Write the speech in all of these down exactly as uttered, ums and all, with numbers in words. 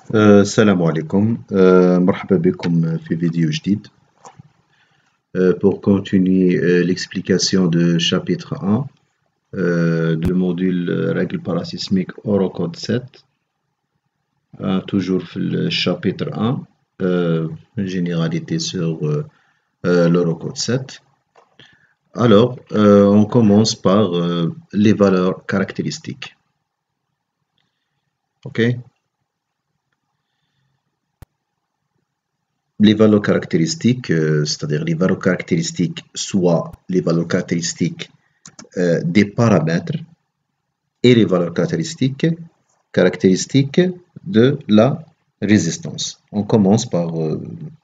أه السلام عليكم أه مرحبا بكم في فيديو جديد. أه pour continuer euh, l'explication de chapitre un euh, du module euh, règles parasismiques Eurocode sept, euh, toujours le chapitre un, euh, généralité sur euh, euh, l'Eurocode sept. Alors, euh, on commence par euh, les valeurs caractéristiques. Ok? Les valeurs caractéristiques, euh, c'est-à-dire les valeurs caractéristiques, soit les valeurs caractéristiques euh, des paramètres et les valeurs caractéristiques, caractéristiques de la résistance. On commence par, euh,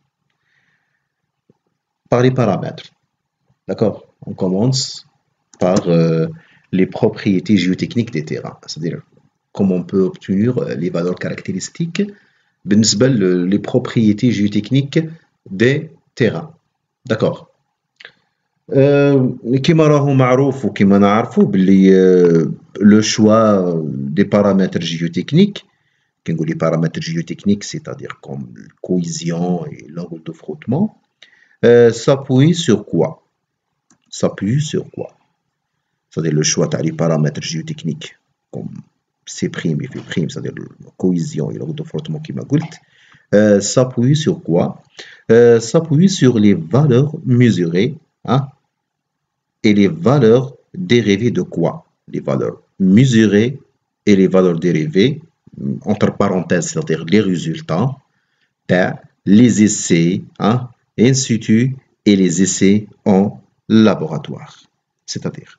par les paramètres. D'accord? On commence par euh, les propriétés géotechniques des terrains, c'est-à-dire comment on peut obtenir les valeurs caractéristiques بالنسبة les propriétés géotechniques des terrains. D'accord. كما راهو معروف وكما نعرفوا باللي le choix des paramètres géotechniques, كي نقول les paramètres géotechniques, c'est-à-dire comme la cohésion et l'angle de frottement, euh, s'appuie sur quoi? S'appuie sur quoi? C'est-à-dire le choix des paramètres géotechniques comme C' et F', c'est-à-dire la cohésion et l'angle de frottement qui m'a dit, euh, s'appuie sur quoi? euh, S'appuie sur les valeurs mesurées, hein, et les valeurs dérivées de quoi? Les valeurs mesurées et les valeurs dérivées, entre parenthèses, c'est-à-dire les résultats, les essais, hein, in situ et les essais en laboratoire. C'est-à-dire,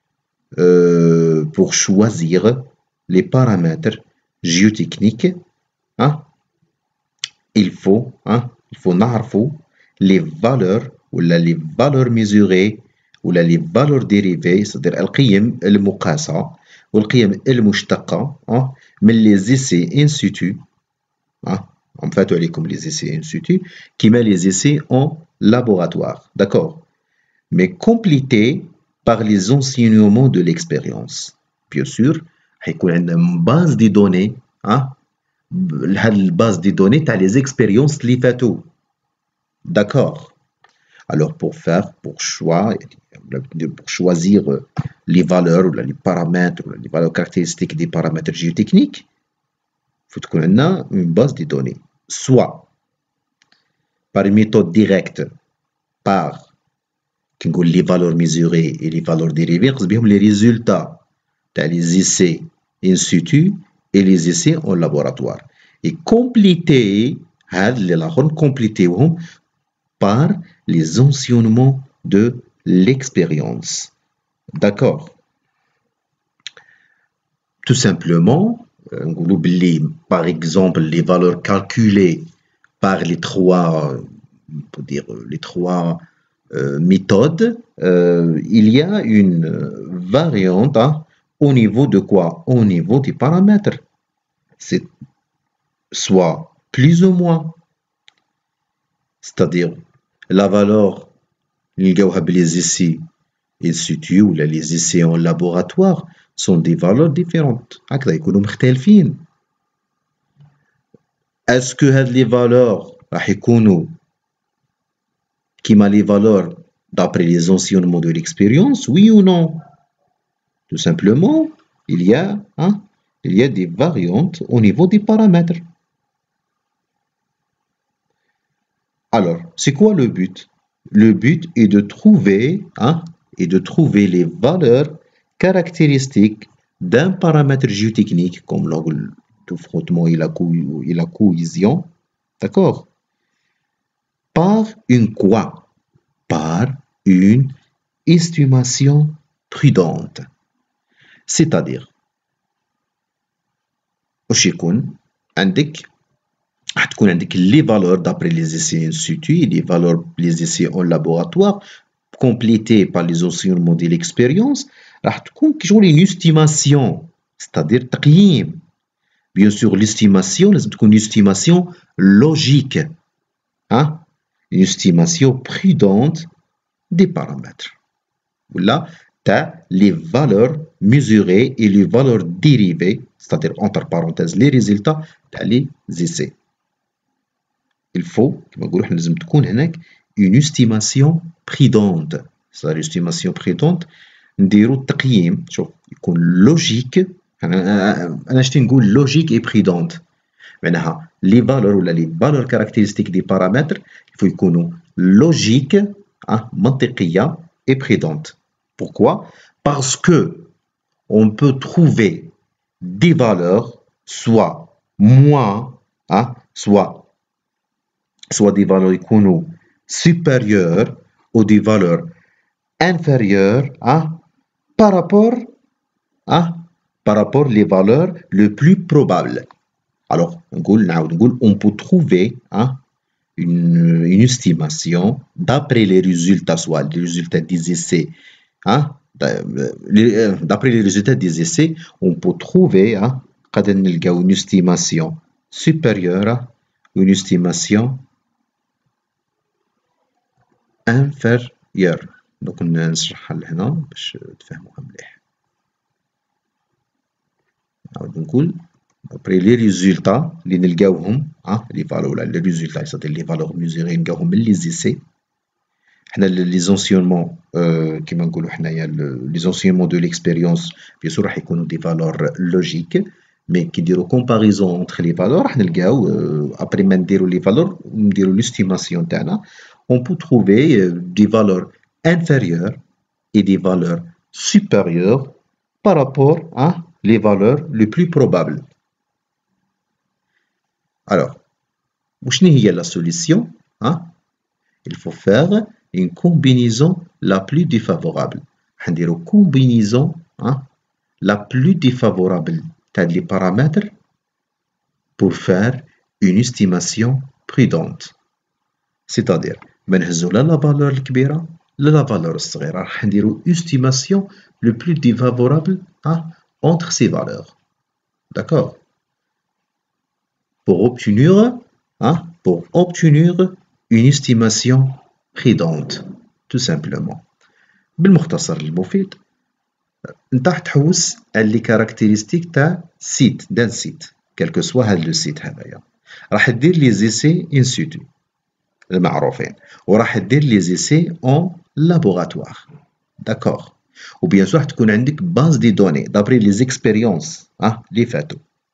euh, pour choisir les paramètres géotechniques, hein, il faut, hein, il faut نعرفوا les valeurs ou les valeurs mesurées ou les valeurs dérivées, c'est-à-dire القيم المقاسة والقيم المشتقة hein, من les essais in situ, hein, en fait عليكم les essais in situ qui met les essais en laboratoire, d'accord, mais complétés par les enseignements de l'expérience. Bien sûr, حيكون عندنا base de données, hein, هاد الباز دي دوني تاع les expériences اللي فاتوا. D'accord. Alors pour faire, pour choix, pour choisir les valeurs ou les paramètres ou les valeurs caractéristiques des paramètres géotechniques, il faut qu'on ait une base de données, soit par une méthode directe, par les valeurs mesurées et les valeurs dérivées, les résultats les essais in situ et les essais en laboratoire, et compléter compléter par les enseignements de l'expérience. D'accord. Tout simplement, on oublie par exemple les valeurs calculées par les trois, on peut dire les trois euh, méthodes. Euh, il y a une variante, hein, au niveau de quoi? Au niveau des paramètres. C'est soit plus ou moins. C'est-à-dire la valeur les essais in situ ou les essais en laboratoire sont des valeurs différentes. Est-ce que les valeurs qui m'a les valeurs d'après les enseignements de l'expérience, oui ou non? Tout simplement, il y a, hein, il y a des variantes au niveau des paramètres. Alors, c'est quoi le but? Le but est de trouver, hein, est de trouver les valeurs caractéristiques d'un paramètre géotechnique comme l'angle de frottement et la, co et la cohésion, d'accord? Par une quoi? Par une estimation prudente. C'est-à-dire, واش يكون عندك تكون عندك les valeurs d'après les essais in situ et les valeurs les essais en laboratoire complétés par les enseignements de l'expérience, راح تكون كشغل une estimation, c'est-à-dire تقييم. Bien sûr, l'estimation لازم تكون une estimation logique, hein, une estimation prudente des paramètres. Là, tu as les valeurs mesurées et les valeurs dérivées, c'est-à-dire entre parenthèses les résultats تاع les essais. Il faut كما نقولوا حنا لازم تكون هناك une estimation prudente. c'est-à-dire estimation prudente نديرو التقييم شوف يكون لوجيك. انا شتي نقول لوجيك اي بريدونت معناها لي فالور ولا لي فالور كاركتيرستيك دي بارامتر يفو يكونوا لوجيك منطقيه اي بريدونت. Pourquoi? Parce que on peut trouver des valeurs soit moins hein, soit soit des valeurs يكونوا supérieures ou des valeurs inférieures hein, par rapport hein, par rapport les valeurs les plus probables. Alors نقول نعاود نقول on peut trouver hein, une, une estimation d'après les résultats soit les résultats des essais hein, d'après les résultats des essais on peut trouver hein, قادر نلقاو une estimation supérieure une estimation inférieure. donc نشرحها لهنا باش تفهموها مليح. نعاود نقول après les résultats اللي نلقاوهم ها لي فالور ولا لي ريزولتا c'est-à-dire لي فالور ميزوري نلقاوهم من لي زيسي. حنا لي زونسيونمون كيما نقولوا حنايا لي زونسيونمون دو ليكسبيريونس بيان سور راح يكونوا دي فالور لوجيك مي كي نديرو كومباريزون اونتر لي فالور راح نلقاو ابري ما نديرو لي فالور نديرو ليستيماسيون تاعنا on peut trouver des valeurs inférieures et des valeurs supérieures par rapport à les valeurs les plus probables. Alors, وشنو هي la solution hein? Il faut faire une combinaison la plus défavorable. نديرو combinaison hein, la plus défavorable تاع les paramètres pour faire une estimation prudente. C'est-à-dire ما نهزو لا لا فالور الكبيرة لا لا فالور الصغيرة راح نديرو estimation le plus défavorable hein, entre ces valeurs. D'accord? Pour obtenir hein, pour obtenir une estimation prudente tout simplement. بالمختصر المفيد انت راح تحوس على لي كاركتيرستيك تاع سيت دان سيت كالكو سوا هاد لو سيت هذايا راح دير لي زيسي ان سيتو المعروفين وراح دير لي زيسي اون لابوراتوار. داكوغ وبيان سور راح تكون عندك باز دي دوني دابري لي زيكسبيريونس اه لي فاتو.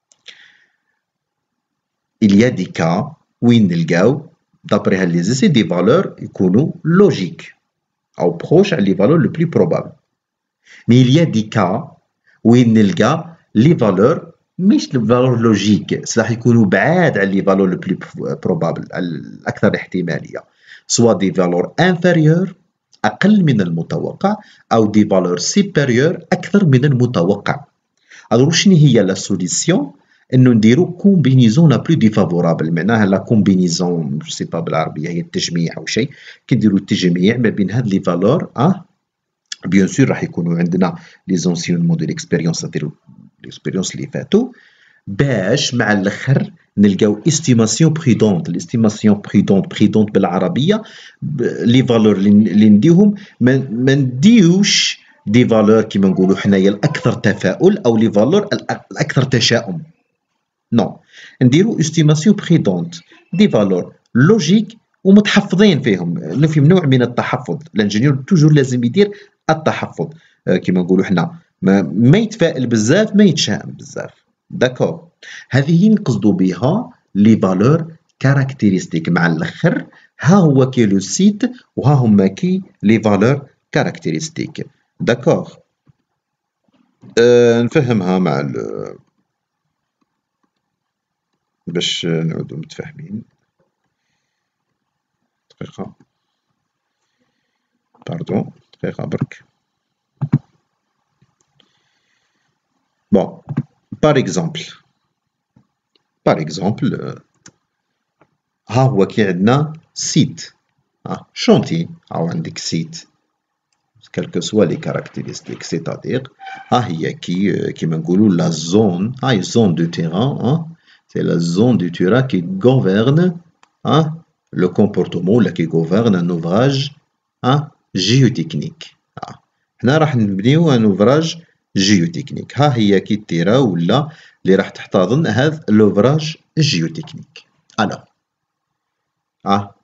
il y a des cas وين نلقاو دابري هاد لي زيسي دي فالور يكونوا لوجيك او بروش على لي فالور لو بلو بروبابل. مي il y a des cas وين نلقى لي فالور مش لي فالور لوجيك راح يكونوا بعاد على لي فالور لو بلو بروبابل الاكثر احتماليه سوا دي فالور انفيريور اقل من المتوقع او دي فالور سوبيريور اكثر من المتوقع. الوغ شنو هي لا سوليسيون؟ انه نديرو كومبينيزون لا بلو ديفافورابل. معناها لا كومبينيزون جو سي با بالعربيه هي التجميع او شيء. كي نديرو التجميع ما بين هاد لي فالور اه بيان سور راح يكونوا عندنا لي زونسيونمون دو ليكسبيريونس نديرو ليكسبيريونس اللي فاتو باش مع الاخر نلقاو استيماسيون بريدونت. الاستيماسيون بريدونت بريدونت بالعربيه لي فالور اللي نديهم ما نديوش دي فالور كيما نقولوا حنايا الاكثر تفاؤل او لي فالور الاكثر تشاؤم. نو نديرو استيماسيون بريدونت دي فالور لوجيك ومتحفظين فيهم. في نوع من التحفظ. الانجينيور توجور لازم يدير التحفظ كيما نقولوا حنا ما, ما يتفائل بزاف ما يتشائم بزاف. داكور هذه نقصدوا بها لي فالور كاركتيرستيك. مع الاخر ها هو كي لو سيت وها هما كي لي فالور كاركتيرستيك. داكور أه نفهمها مع ال باش نعودو متفاهمين. دقيقة باردون دقيقة برك. بون par exemple par exemple ها هو كي عندنا سيت ها شونتي أو عندك سيت quelles que soient les caractéristiques, c'est-à-dire ها هي كي كيما نقولوا لا زون هاي زون دو تيران c'est la zone du terrain qui gouverne hein, le comportement ولا qui gouverne un ouvrage hein, géotechnique. هنا راح نبنيو un ouvrage géotechnique. ها هي كي التيرا ولا اللي راح تحتضن هذا لوفراج الجيوتكنيك. الوغ اه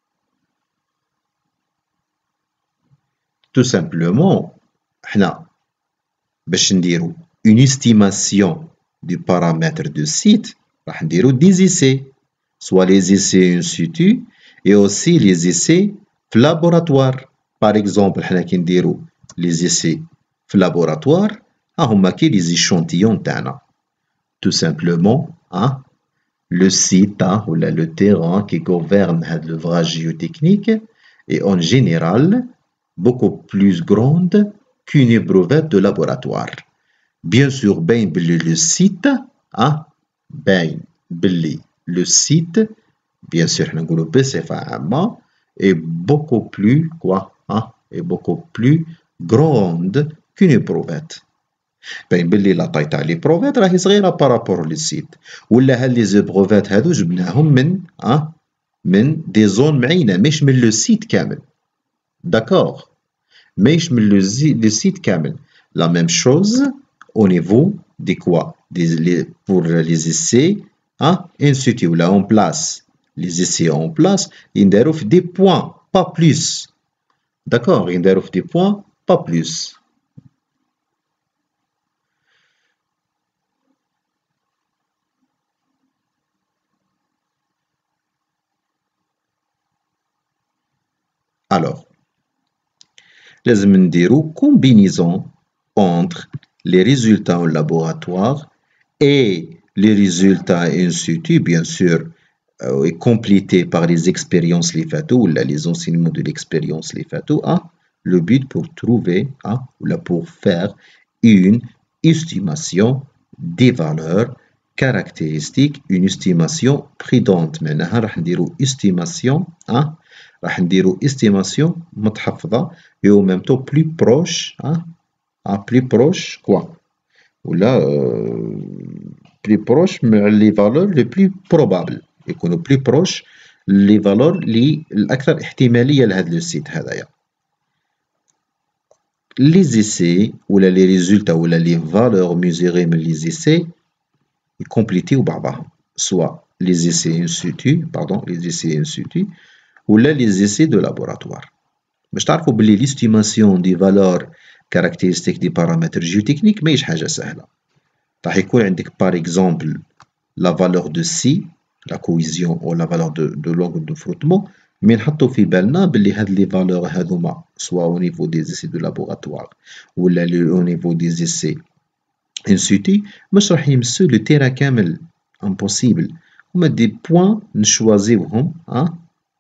تو سامبلومون حنا باش نديرو اون استيماسيون du paramètre de site راح نديرو des essais, soit les essais in situ et aussi les essais في laboratoire. par exemple حنا كي نديرو les essais في laboratoire ها هما كي les échantillons تاعنا. tout simplement hein, le site hein, ou là, le terrain qui gouverne هاد l'ouvrage géotechnique est en général beaucoup plus grande qu'une éprouvette de laboratoire. Bien sûr, ben باللي le site hein, ben باللي le site bien sûr حنا نقولو بصفة عامة est beaucoup plus quoi hein, est beaucoup plus grande qu'une éprouvette. باين بلي لا طاي تاع لي بروفات راهي صغيره بارابور لي سيت ولا هاد لي زيبروفات هادو جبناهم من اه من دي زون معينه مش من لو سيت كامل. داكوغ مش من لو لو سيت كامل. لا ميم شوز او نيفو دي كوا دي لي بور لي زيسي اه ان سيتي ولا اون بلاس لي زيسي اون بلاس يندارو في دي بوين با بلوس. داكوغ يندارو في دي بوين با بلوس. Alors, لازم نديرو combinaison entre les résultats au laboratoire et les résultats in situ, bien sûr, euh, et complétés par les expériences les fatou ou les enseignements de l'expérience les fatou, hein, le but pour trouver, hein, ou là pour faire une estimation des valeurs caractéristiques, une estimation prudente. معناها راح نديرو estimation, hein, راح نديرو estimation متحفظة et en même temps plus proche hein, à plus proche quoi ولا euh, plus proche les valeurs les plus probables يكونوا plus proche les valeurs اللي الأكثر احتمالية لهذا لو سيت هذايا. les essais ولا les résultats ولا les valeurs mesurées من les essais يكومبليتيو بعضهم soit les essais in situ pardon les essais in situ ou là les essais de laboratoire. باش تعرفوا بلي l'estimation des valeurs caractéristiques des paramètres géotechniques ماهيش حاجة سهلة. راح يكون عندك par exemple la valeur de C, la cohésion ou la valeur de, de l'angle de frottement مي نحطو في بالنا بلي هاد لي فالور هاذوما soit au niveau des essais de laboratoire ولا au niveau des essais in situ مش راح يمسو لو تيران كامل impossible. هما دي بوان نشوازيوهم ها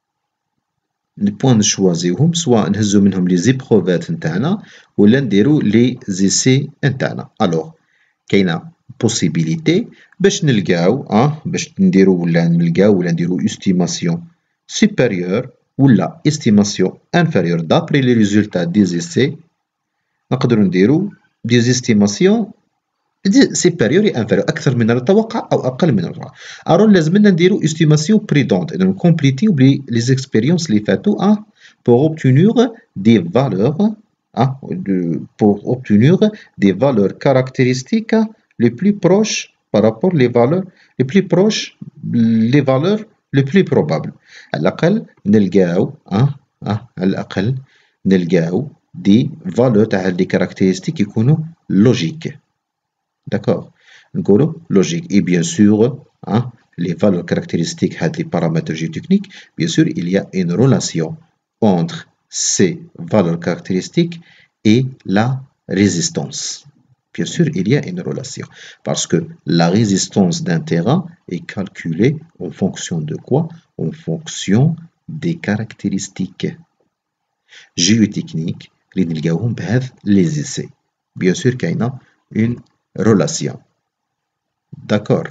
لي بوان نشوازيوهم سوا نهزو منهم لي زيبروفات نتاعنا ولا نديرو لي زيسي نتاعنا. الوغ كاينه بوسيبيليتي باش نلقاو اه باش نديرو ولا نلقاو ولا نديرو استيماسيون سوبيريور ولا استيماسيون انفيريور دابري لي ريزولتا دي زيسي. نقدرو نديرو دي زيستيماسيون سيبيريور اي انفيريور اكثر من المتوقع او اقل من المتوقع. الو لازمنا نديرو استيماسيون بريدونت اذا نكومبليتيو بلي لي زيكسبيريونس لي فاتو اه pour obtenir des valeurs hein, de, pour obtenir des valeurs caractéristiques les plus proches par rapport les valeurs les plus proches les valeurs les plus probables. على الأقل نلقاو اه اه على الأقل نلقاو دي valeurs تاع دي caractéristiques يكونوا logiques. D'accord. نقولوا logique et bien sûr hein, les valeurs caractéristiques les paramètres géotechniques bien sûr il y a une relation entre ces valeurs caractéristiques et la résistance. Bien sûr il y a une relation parce que la résistance d'un terrain est calculée en fonction de quoi? En fonction des caractéristiques géotechniques اللي نلقاوهم بهذا les essais. Bien sûr qu'il y a une relation. D'accord.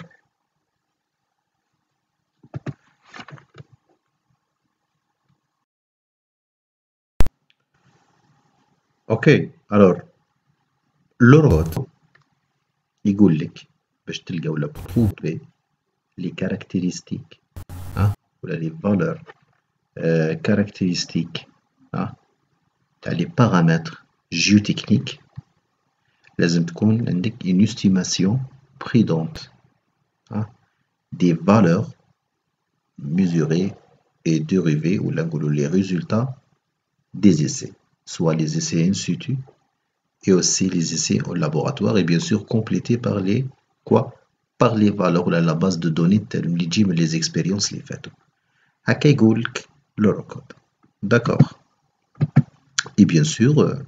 Ok, alors le robot يقول لك باش تلقاو ولا بروفي لي كاركتيرستيك ها ولا لي فالور كاركتيرستيك ها تاع لي بارامتر جيوتكنيك لازم تكون عندك اون استيماسيون prudente, hein, des valeurs mesurées et dérivées, ou les résultats des essais, soit les essais in situ et aussi les essais au laboratoire, et bien sûr complétés par les quoi? Par les valeurs, la base de données telles les expériences les faites. هكا يقول لك le record. D'accord. Et bien sûr, euh,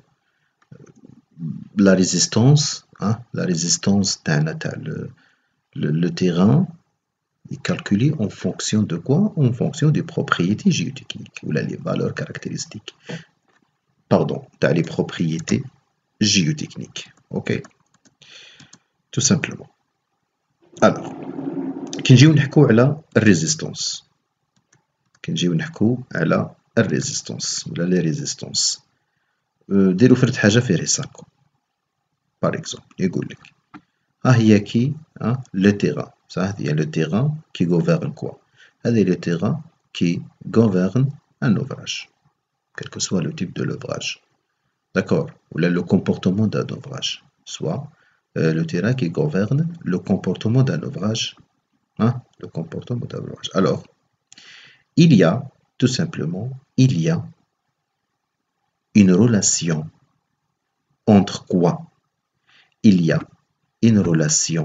la résistance, hein, la résistance d'un le, le, le terrain est calculé en fonction de quoi? En fonction des propriétés géotechniques, ou là, les valeurs caractéristiques. Pardon, t'as les propriétés géotechniques. Ok, tout simplement. Alors, كي نجيو نحكو على الريزيستانس كي نجيو نحكو على الريزيستانس ولا لي ريزيستانس ديروا فرد حاجه في ريساكو باغ اكزومبل يقول لك ها هي كي ها لو تيران صح هذه لو تيران كي غوفيرن كوا هذه لو تيران كي غوفيرن ان اوفراج quel que soit le type de l'ouvrage. D'accord? Ou là, le comportement d'un ouvrage. Soit euh, le terrain qui gouverne le comportement d'un ouvrage. Hein? Le comportement d'un ouvrage. Alors, il y a, tout simplement, il y a une relation entre quoi? Il y a une relation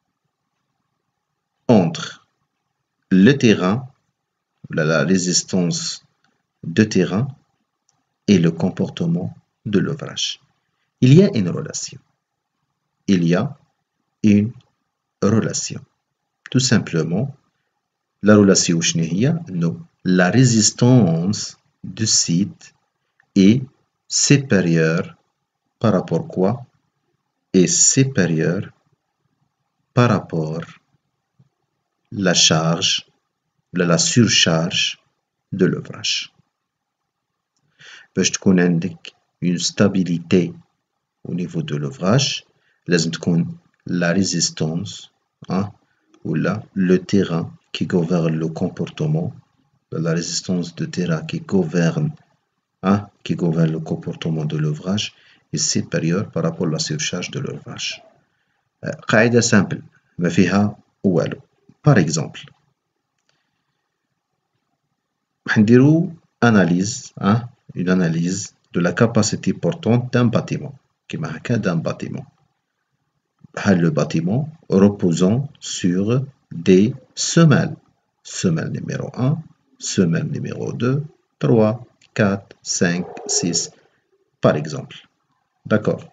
entre le terrain, la, la résistance de terrain et le comportement de l'ouvrage. Il y a une relation. Il y a une relation. Tout simplement, la relation non, la résistance du site est supérieure par rapport à quoi? Est supérieure par rapport à la charge, la surcharge de l'ouvrage. باش تكون عندك une stabilité au niveau de l'ouvrage, لازم تكون la résistance, hein, ou là le terrain qui gouverne le comportement, la résistance de terrain qui gouverne, hein, qui gouverne le comportement de l'ouvrage est supérieure par rapport à la surcharge de l'ouvrage. قاعدة simple ما فيها والو. Par exemple, نديرو analyse, hein, une analyse de la capacité portante d'un bâtiment, qui marque d'un bâtiment. Le bâtiment reposant sur des semelles. Semelle numéro un, semelle numéro deux, trois, quatre, cinq, six, par exemple. D'accord.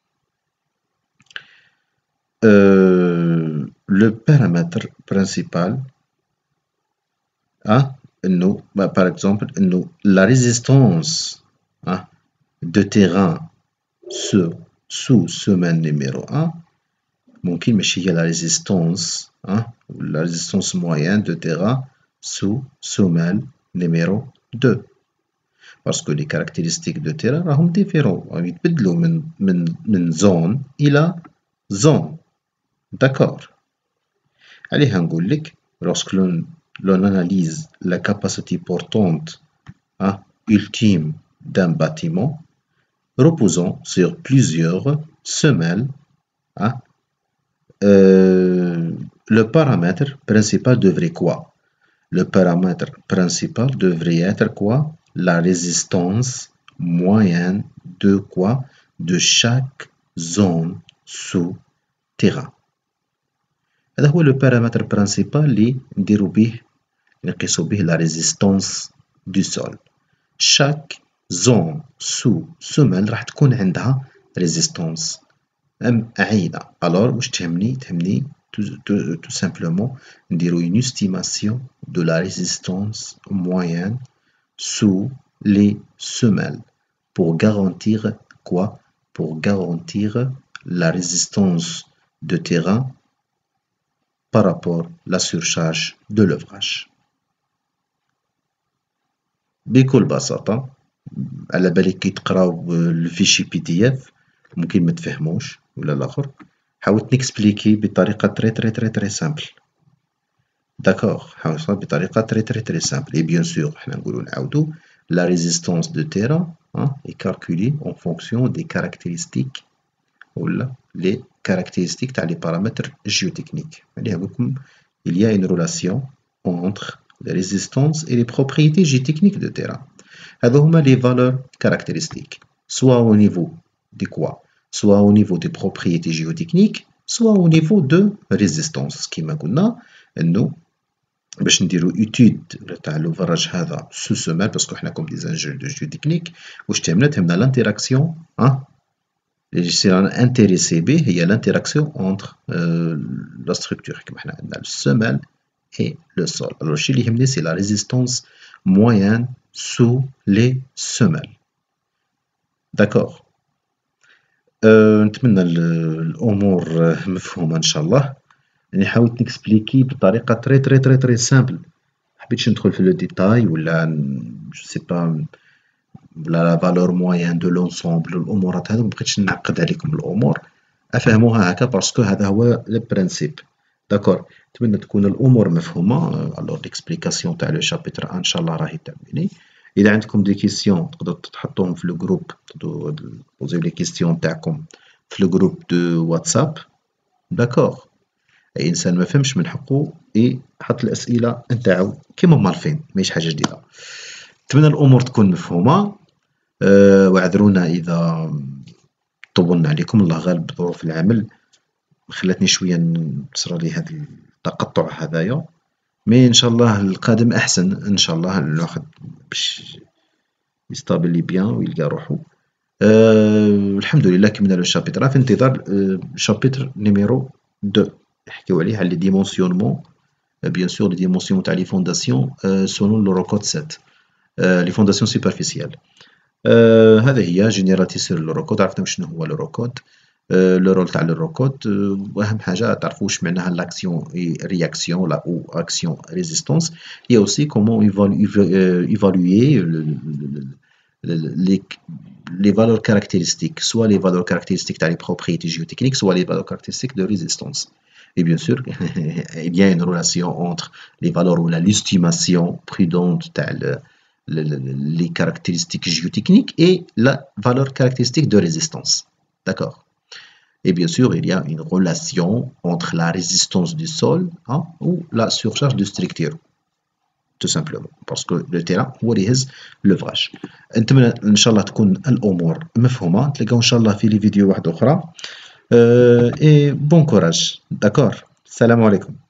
Euh, le paramètre principal, hein, nous, bah, par exemple, nous, la résistance, hein, de terrain sous, sous semelle numéro un, ممكن ماشي هي la résistance, hein, la résistance moyenne de terrain sous semelle numéro deux. Parce que les caractéristiques de terrain راهم différents, يتبدلوا من من من zone إلى zone. D'accord. Allez, نقول لك, lorsque l'on l'on analyse la capacité portante, hein, ultime d'un bâtiment reposant sur plusieurs semelles, hein, euh, le paramètre principal devrait quoi? Le paramètre principal devrait être quoi? La résistance moyenne de quoi? De chaque zone sous terrain. هذا هو le paramètre principal اللي نديرو به نقيسو به la résistance du sol. Chaque zone sous semelle راح تكون عندها résistance عينة. Alors واش تهمني؟ تهمني tout simplement نديرو une estimation de la résistance moyenne sous les semelles pour garantir quoi? Pour garantir la résistance de terrain par rapport à la surcharge de l'ouvrage. بكل بساطة على بالك كي تقراو الفيشي بي دي اف ممكن ما تفهموش ولا الاخر حاولت نكسبليكي بطريقة تري تري تري تري سامبل. داكوغ حاولت بطريقة تري تري تري سامبل. اي بيان سور حنا نقولو نعاودو la résistance de terrain, hein, est calculée en fonction des caractéristiques ou là, les caractéristiques تاع les paramètres géotechniques. Il y a une relation entre les résistances et les propriétés géotechniques de terrain. هذو هما les valeurs caractéristiques, soit au niveau de quoi, soit au niveau des propriétés géotechniques, soit au niveau de résistance. كما قلنا انه باش نديرو étude تاع l'ouvrage هذا ce semaine parce que حنا comme des ingénieurs de géotechnique واش تهمنا تهمنا l'interaction hein اللي سي intéressé به هي l'interaction entre euh, la structure كما حنا عندنا le semelle et le sol. Alors الشيء اللي يهمني c'est la résistance moyenne sous les semelles. D'accord. أه نتمنى الامور مفهومه ان شاء الله. يعني حاولت نكسبليكي بطريقه تري تري تري تري سامبل، حبيتش ندخل في لو ديتاي ولا جو سي با ولا لا فالور موين دو لونسومبل الامورات هذو، مبغيتش نعقد عليكم الامور، افهموها هكا باسكو هذا هو لو برانسيب. داكور. نتمنى تكون الامور مفهومه. الوغ ليكسبليكاسيون تاع لو شابيتر ان شاء الله راهي تمني. اذا عندكم دي كيسيون تقدروا تحطوهم في لو جروب، تقدروا بوزيو لي كيسيون تاعكم في لو جروب دو واتساب. داكور. اي انسان ما فهمش من حقه يحط الاسئله نتاعو كيما مالفين، ماهيش حاجه جديده. نتمنى الامور تكون مفهومه. أه واعذرونا اذا طولنا عليكم، الله غالب ظروف العمل خلاتني شويه تصرى لي هذا التقطع هذايا، مي ان شاء الله القادم احسن ان شاء الله. الواحد باش يستابيلي بيان ويلقى روحو. أه الحمد لله كملنا لو شابيتر، في انتظار شابيتر نيميرو دو نحكيو عليه على لي ديمونسيونمون. بيان سور لي ديمونسيون تاع لي فونداسيون سولون لو روكود سبعة، لي فونداسيون سوبرفيسيال. هذا هي جينيراتي سور لو روكود. عرفنا شنو هو لو روكود، لو رول تاع لو روكود، واهم حاجه تعرفوا واش معناها لاكسيون رياكسيون لا او اكسيون ريزيستانس. هي اوسي كومون ايفالويي les, les valeurs caractéristiques, soit les valeurs caractéristiques dans les propriétés géotechniques, soit les valeurs caractéristiques de résistance. Et bien sûr, il y a une relation entre les valeurs ou l'estimation prudente dans le, le, les caractéristiques géotechniques et la valeur caractéristique de résistance. D'accord. Et bien sûr, il y a une relation entre la résistance du sol hein, ou la surcharge de structure. tout simplement parce que le terrain هو اللي يهز لوفراج. نتمنى ان شاء الله تكون الامور مفهومه. نتلاقاو ان شاء الله في لي فيديو واحده اخرى. اي بون كوراج. داكور. السلام عليكم.